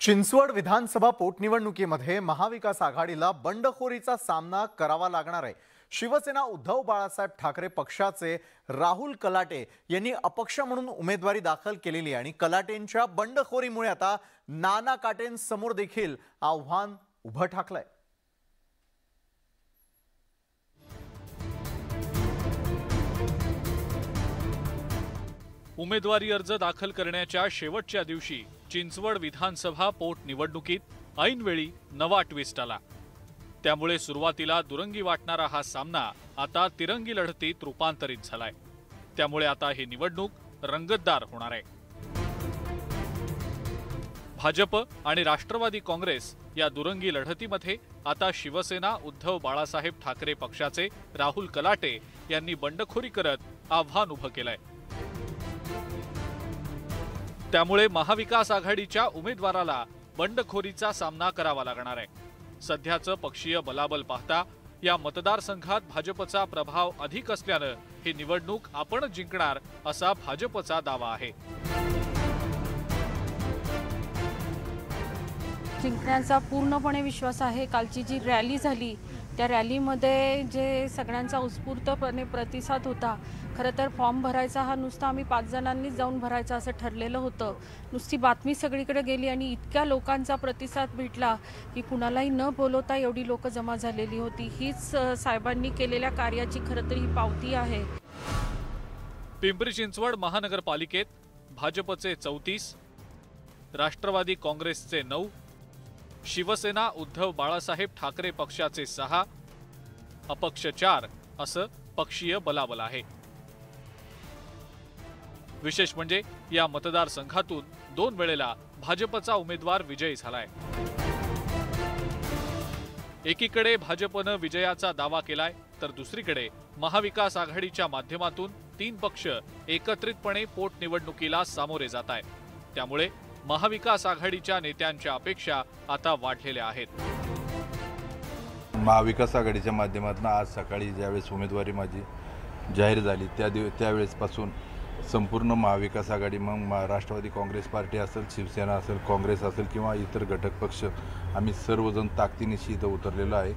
चिंचवड विधानसभा पोटनिवडणुकीमध्ये महाविकास आघाडीला बंडखोरीचा सामना करावा लागणार आहे। शिवसेना उद्धव बाळासाहेब ठाकरे पक्षाचे राहुल कलाटे यांनी अपक्ष म्हणून उमेदवारी दाखल केलेली आणि कलाटेंच्या बंडखोरीमुळे आता नाना काटेंसमोर देखील आव्हान उभं ठाकलंय। उमेदवारी अर्ज दाखल करण्याच्या शेवटच्या दिवशी चिंचवड विधानसभा पोटनिवडणुकीत ऐनवेळी नवा ट्विस्ट आला। त्यामुळे सुरुवातीला दुरंगी वाटणारा हा सामना आता तिरंगी लढतीत रूपांतरित झालाय। त्यामुळे आता ही निवडणूक रंगतदार होणार आहे। भाजप आणि राष्ट्रवादी काँग्रेस या दुरंगी लढतीमध्ये आता शिवसेना उद्धव बाळासाहेब ठाकरे पक्षाचे राहुल कलाटे यांनी बंडखोरी करत आव्हान उभं केलंय। त्यामुळे महाविकास आघाडीच्या उमेदवाराला बंडखोरीचा सामना करावा लागणार आहे। सध्याचं पक्षीय बलाबल पाहता या मतदारसंघात भाजपचा प्रभाव अधिक असल्यानं ही निवडणूक आपण जिंकणार असा भाजपचा दावा आहे। जिंकण्याचा पूर्णपणे विश्वास आहे। कालची जी रॅली झाली त्या रॅलीमध्ये जे सगळ्यांचा उत्स्फूर्तपणे प्रतिसाद होता। खरं तर फॉर्म भरायचा हा नुसता आम्ही 5 जणांनीच जाऊन भरायचा असं ठरलेलं होतं। नुसती बातमी सगळीकडे गेली आणि इतक्या लोकांचा प्रतिसाद भेटला की कुणालाही न बोलवता एवढी लोक जमा झालेली होती। हीच साहेबांनी केलेल्या कार्याची खरं तर ही पावती आहे। पिंपरी चिंचवड महानगरपालिकेत भाजपचे 34, राष्ट्रवादी काँग्रेसचे 9, शिवसेना उद्धव बाळासाहेब ठाकरे पक्षाचे 6, अपक्ष 4 असं पक्षीय बलाबल आहे। विशेष म्हणजे या मतदारसंघातून 2 वेळेला भाजपचा उमेदवार विजयी झालाय। एकीकडे भाजपनं विजयाचा दावा केलाय तर दुसरीकडे महाविकास आघाडीच्या माध्यमातून 3 पक्ष एकत्रितपणे पोटनिवडणुकीला सामोरे जात आहेत। त्यामुळे महाविकास आघाडीच्या नेत्यांच्या अपेक्षा आता वाढलेल्या आहेत। महाविकास आघाडीच्या माध्यमातून आज सकाळी ज्यावेळेस उमेदवारी माझी जाहीर झाली त्यावेळेसपासून संपूर्ण महाविकास आघाडी मग राष्ट्रवादी काँग्रेस पार्टी असेल, शिवसेना असेल, काँग्रेस असेल किंवा इतर घटक पक्ष आम्ही सर्वजण ताकदीनिशी इथं उतरलेलो आहे।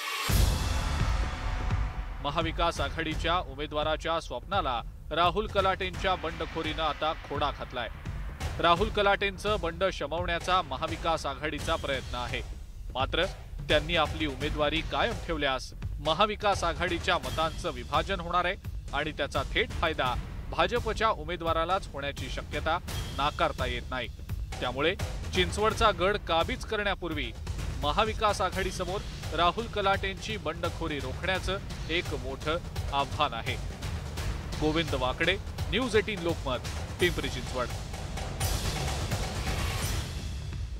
महाविकास आघाडीच्या उमेदवाराच्या स्वप्नाला राहुल कलाटेंच्या बंडखोरीनं आता खोडा घातलाय। राहुल कलाटेंचं बंड शमवण्याचा महाविकास आघाडीचा प्रयत्न आहे। मात्र त्यांनी आपली उमेदवारी कायम ठेवल्यास महाविकास आघाडीच्या मतांचं विभाजन होणार आहे आणि त्याचा थेट फायदा भाजपच्या उमेदवारालाच होण्याची शक्यता नाकारता येत नाही। त्यामुळे चिंचवडचा गड काबीज करण्यापूर्वी महाविकास आघाडीसमोर राहुल कलाटेंची बंडखोरी रोखण्याचं एक मोठं आव्हान आहे। गोविंद वाकडे, न्यूज 18 लोकमत, पिंपरी चिंचवड।